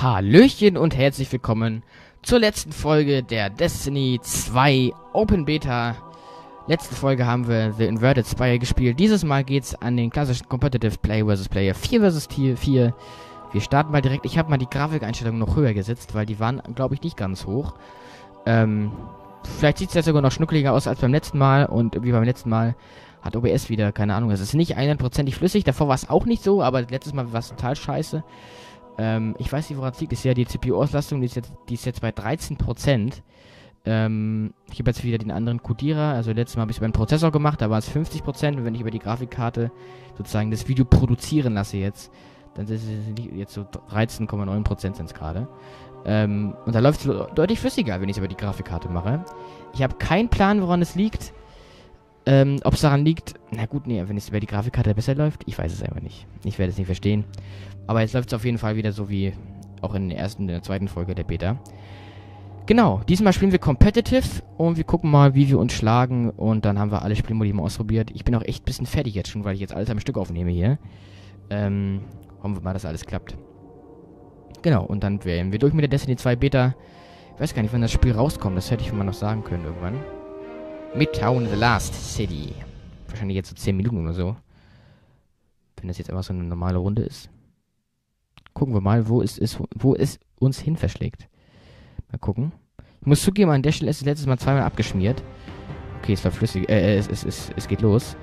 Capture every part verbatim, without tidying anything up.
Hallöchen und herzlich willkommen zur letzten Folge der Destiny zwei Open Beta. Letzte Folge haben wir The Inverted Spire gespielt. Dieses Mal geht's an den klassischen Competitive Play versus Player vier versus vier. Wir starten mal direkt. Ich habe mal die Grafikeinstellungen noch höher gesetzt, weil die waren, glaube ich, nicht ganz hoch. Ähm, vielleicht sieht es jetzt sogar noch schnuckeliger aus als beim letzten Mal. Und wie beim letzten Mal hat O B S wieder, keine Ahnung, es ist nicht hundertprozentig flüssig. Davor war es auch nicht so, aber letztes Mal war es total scheiße. Ähm, ich weiß nicht, woran es liegt. Ist ja die C P U-Auslastung, die ist jetzt, die ist jetzt bei dreizehn Prozent. Ähm, ich habe jetzt wieder den anderen Codierer. Also letztes Mal habe ich es über den Prozessor gemacht, da war es fünfzig Prozent. Und wenn ich über die Grafikkarte sozusagen das Video produzieren lasse jetzt, dann sind es jetzt so dreizehn Komma neun Prozent sind es gerade. Ähm, und da läuft es deutlich flüssiger, wenn ich es über die Grafikkarte mache. Ich habe keinen Plan, woran es liegt. Ähm, ob es daran liegt, na gut, nee, wenn es über die Grafikkarte besser läuft, ich weiß es einfach nicht. Ich werde es nicht verstehen. Aber jetzt läuft es auf jeden Fall wieder so wie auch in der ersten, in der zweiten Folge der Beta. Genau, diesmal spielen wir Competitive und wir gucken mal, wie wir uns schlagen und dann haben wir alle Spielmodi mal ausprobiert. Ich bin auch echt ein bisschen fertig jetzt schon, weil ich jetzt alles am Stück aufnehme hier. Ähm, hoffen wir mal, dass alles klappt. Genau, und dann wären wir durch mit der Destiny zwei Beta. Ich weiß gar nicht, wann das Spiel rauskommt, das hätte ich mal noch sagen können irgendwann. Midtown The Last City. Wahrscheinlich jetzt so zehn Minuten oder so. Wenn das jetzt einfach so eine normale Runde ist. Gucken wir mal, wo es, ist, wo es uns hin verschlägt. Mal gucken. Ich muss zugeben, an der Stelle ist es letztes Mal zweimal abgeschmiert. Okay, es läuft flüssig. Äh, es, es, es, es geht los.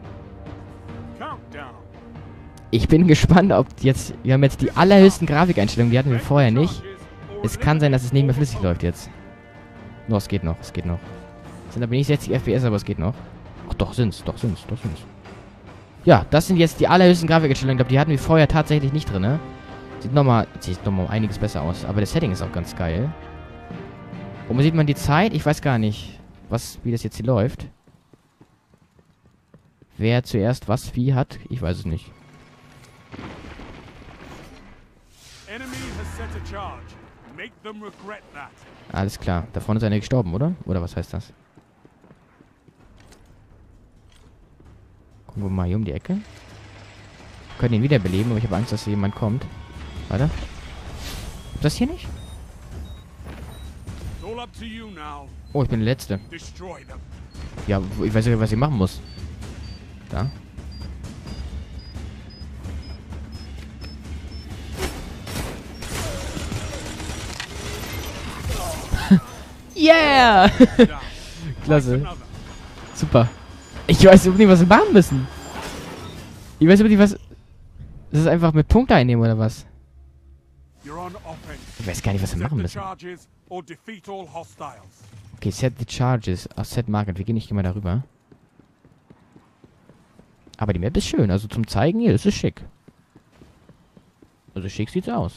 Ich bin gespannt, ob jetzt... Wir haben jetzt die allerhöchsten Grafikeinstellungen, die hatten wir vorher nicht. Es kann sein, dass es nicht mehr flüssig läuft jetzt. Nur, es geht noch, es geht noch. Es sind aber nicht sechzig F P S, aber es geht noch. Ach, doch sind's, doch sind's, doch sind's. Ja, das sind jetzt die allerhöchsten Grafikeinstellungen. Ich glaube, die hatten wir vorher tatsächlich nicht drin, ne? Sieht nochmal, sieht nochmal um einiges besser aus. Aber das Setting ist auch ganz geil. Und sieht man die Zeit? Ich weiß gar nicht, was, wie das jetzt hier läuft. Wer zuerst was wie hat, ich weiß es nicht. Alles klar. Da vorne ist einer gestorben, oder? Oder was heißt das? Gucken wir mal hier um die Ecke. Wir können ihn wiederbeleben, aber ich habe Angst, dass hier jemand kommt. Warte. Ist das hier nicht? Oh, ich bin der Letzte. Ja, ich weiß nicht, was ich machen muss. Da. Yeah! Klasse. Super. Ich weiß überhaupt nicht, was wir machen müssen. Ich weiß überhaupt nicht, was... Das ist einfach mit Punkte einnehmen, oder was? Ich weiß gar nicht, was wir machen müssen. Okay, set the charges. Ach, set market. Wir gehen nicht immer darüber. Aber die Map ist schön. Also zum Zeigen hier, das ist schick. Also schick sieht's aus.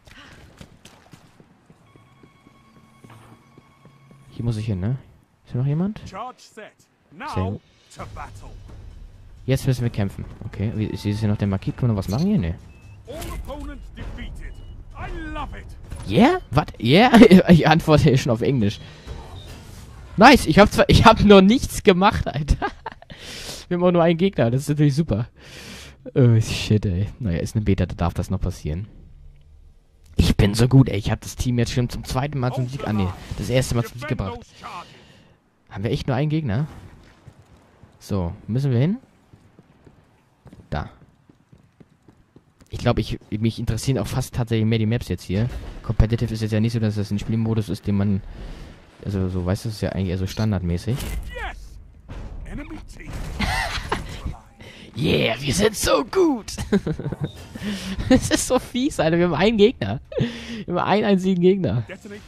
Hier muss ich hin, ne? Ist hier noch jemand? Sehr gut. Jetzt müssen wir kämpfen. Okay, wie, ist hier noch der Marquis? Können wir noch was machen hier? Ne. Yeah? Was? Yeah? Ich antworte hier schon auf Englisch. Nice, ich habe zwar, ich habe noch nichts gemacht, Alter. Wir haben auch nur einen Gegner, das ist natürlich super. Oh, shit, ey. Naja, ist eine Beta, da darf das noch passieren. Ich bin so gut, ey. Ich habe das Team jetzt schon zum zweiten Mal zum Sieg... Ah, nee, das erste Mal zum Sieg gebracht. Haben wir echt nur einen Gegner? So, müssen wir hin? Da. Ich glaube, ich mich interessieren auch fast tatsächlich mehr die Maps jetzt hier. Competitive ist jetzt ja nicht so, dass das ein Spielmodus ist, den man... Also, so, weißt du, das ist ja eigentlich eher so standardmäßig. Yeah, wir sind so gut! Das ist so fies, Alter. Wir haben einen Gegner. Wir haben einen einzigen Gegner.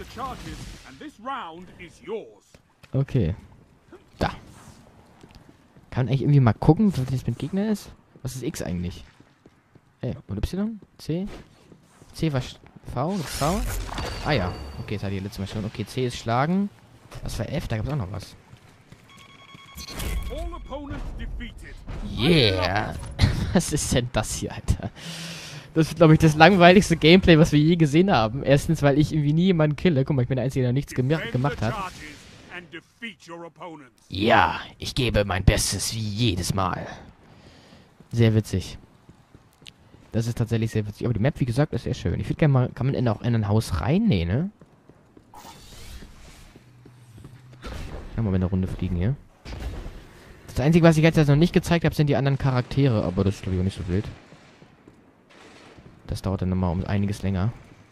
Okay. Da. Kann man eigentlich irgendwie mal gucken, was das mit Gegner ist? Was ist X eigentlich? Ey, und Y? C? C war V? V? Ah ja. Okay, das hatte ich letztes Mal schon. Okay, C ist schlagen. Was war F? Da gab es auch noch was. Yeah! Was ist denn das hier, Alter? Das ist, glaube ich, das langweiligste Gameplay, was wir je gesehen haben. Erstens, weil ich irgendwie nie jemanden kille. Guck mal, ich bin der Einzige, der nichts gem gemacht hat. Ja, ich gebe mein Bestes wie jedes Mal. Sehr witzig. Das ist tatsächlich sehr witzig. Aber die Map, wie gesagt, ist sehr schön. Ich würde gerne mal... Kann man in, auch in ein Haus rein? Nee, ne? Kann mal eine Runde fliegen hier. Das Einzige, was ich jetzt noch nicht gezeigt habe, sind die anderen Charaktere. Aber das ist, glaube ich, auch nicht so wild. Das dauert dann nochmal um einiges länger.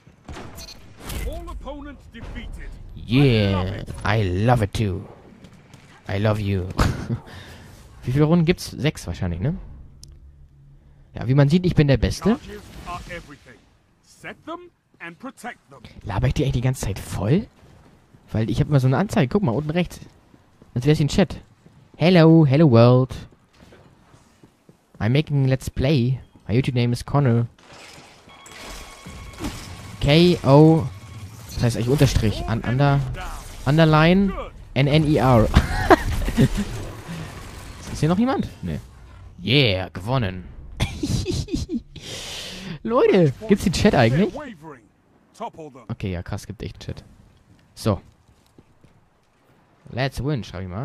Yeah, I love it too. I love you. Wie viele Runden gibt's? Sechs wahrscheinlich, ne? Ja, wie man sieht, ich bin der Beste. Laber ich die eigentlich die ganze Zeit voll? Weil ich habe immer so eine Anzeige. Guck mal, unten rechts. Als wäre es ein Chat. Hello, hello world. I'm making let's play. My YouTube name is Connor. K O. Das heißt eigentlich Unterstrich. Un under, underline. N N I R. Ist hier noch jemand? Nee. Yeah, gewonnen. Leute, gibt's den Chat eigentlich? Okay, ja krass, gibt echt einen Chat. So. Let's win, schau ich mal.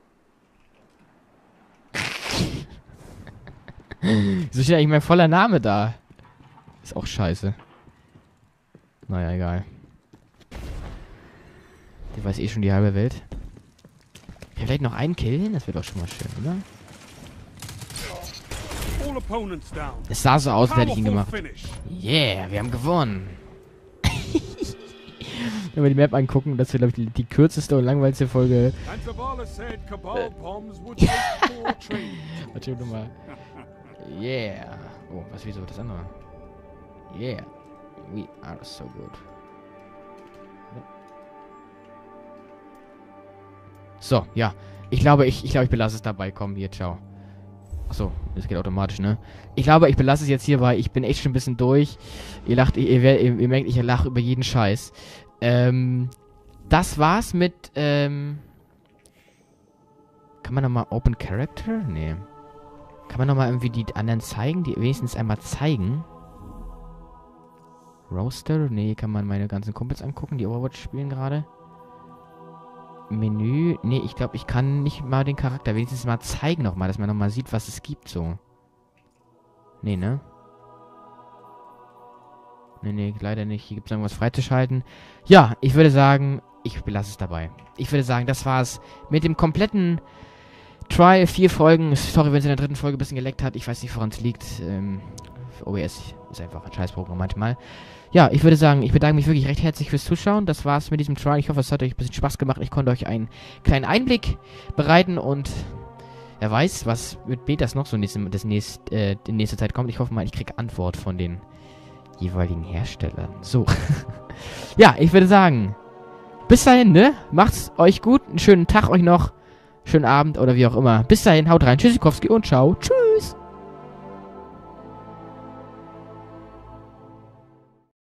Wieso steht eigentlich mein voller Name da? Ist auch scheiße. Naja, egal. Der weiß eh schon die halbe Welt. Vielleicht noch einen killen? Das wäre doch schon mal schön, oder? Es sah so aus, als hätte ich ihn gemacht. Yeah, wir haben gewonnen. Wenn wir die Map angucken, das wird, glaube ich, die, die kürzeste und langweiligste Folge. Warte nochmal. Yeah. Oh, was, wieso das andere? Yeah. We are so good. So, ja. Ich glaube, ich, ich glaube, ich belasse es dabei. Komm, hier, ciao. Achso, das geht automatisch, ne? Ich glaube, ich belasse es jetzt hier, weil ich bin echt schon ein bisschen durch. Ihr lacht, ihr, ihr, ihr merkt, ich lache über jeden Scheiß. Ähm, das war's mit, ähm... Kann man nochmal Open Character? Nee. Kann man nochmal irgendwie die anderen zeigen? Die wenigstens einmal zeigen? Roaster? Nee, kann man meine ganzen Kumpels angucken, die Overwatch spielen gerade. Menü? Nee, ich glaube, ich kann nicht mal den Charakter wenigstens mal zeigen nochmal, dass man nochmal sieht, was es gibt, so. Nee, ne? Nee, nee, leider nicht. Hier gibt es irgendwas freizuschalten. Ja, ich würde sagen, ich belasse es dabei. Ich würde sagen, das war's mit dem kompletten Trial. Vier Folgen. Sorry, wenn es in der dritten Folge ein bisschen geleckt hat. Ich weiß nicht, woran es liegt. Ähm, O B S ist einfach ein Scheißprogramm manchmal. Ja, ich würde sagen, ich bedanke mich wirklich recht herzlich fürs Zuschauen. Das war's mit diesem Trial. Ich hoffe, es hat euch ein bisschen Spaß gemacht. Ich konnte euch einen kleinen Einblick bereiten und wer weiß, was mit Betas noch so nächste, das nächst, äh, in nächster Zeit kommt. Ich hoffe mal, ich kriege Antwort von den jeweiligen Herstellern. So. Ja, ich würde sagen, bis dahin, ne? Macht's euch gut. Einen schönen Tag euch noch. Schönen Abend oder wie auch immer. Bis dahin, haut rein. Tschüssikowski und ciao. Tschüss.